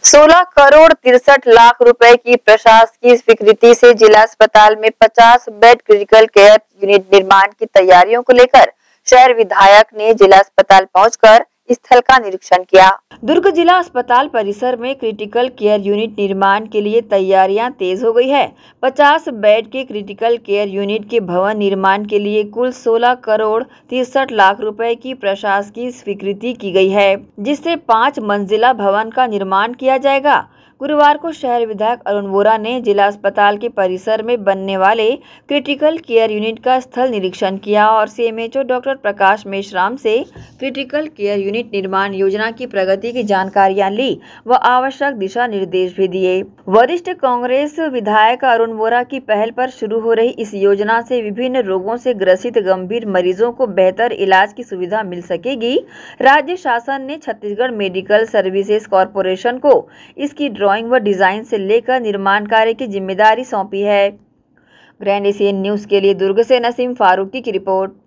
16 करोड़ 63 लाख रुपए की प्रशासकीय स्वीकृति से जिला अस्पताल में 50 बेड क्रिटिकल केयर यूनिट निर्माण की तैयारियों को लेकर शहर विधायक ने जिला अस्पताल पहुंचकर स्थल का निरीक्षण किया। दुर्ग जिला अस्पताल परिसर में क्रिटिकल केयर यूनिट निर्माण के लिए तैयारियां तेज हो गई है। 50 बेड के क्रिटिकल केयर यूनिट के भवन निर्माण के लिए कुल 16 करोड़ 63 लाख रुपए की प्रशासकीय स्वीकृति की गई है, जिससे 5 मंजिला भवन का निर्माण किया जाएगा। गुरुवार को शहर विधायक अरुण वोरा ने जिला अस्पताल के परिसर में बनने वाले क्रिटिकल केयर यूनिट का स्थल निरीक्षण किया और सीएमएचओ डॉक्टर प्रकाश मेश्राम से क्रिटिकल केयर यूनिट निर्माण योजना की प्रगति की जानकारियां ली व आवश्यक दिशा निर्देश भी दिए। वरिष्ठ कांग्रेस विधायक अरुण वोरा की पहल पर शुरू हो रही इस योजना से विभिन्न रोगों से ग्रसित गंभीर मरीजों को बेहतर इलाज की सुविधा मिल सकेगी। राज्य शासन ने छत्तीसगढ़ मेडिकल सर्विसेज कॉरपोरेशन को इसकी ड्राइंग व डिजाइन से लेकर निर्माण कार्य की जिम्मेदारी सौंपी है। ग्रैंड एशियन न्यूज के लिए दुर्ग से नसीम फारूकी की रिपोर्ट।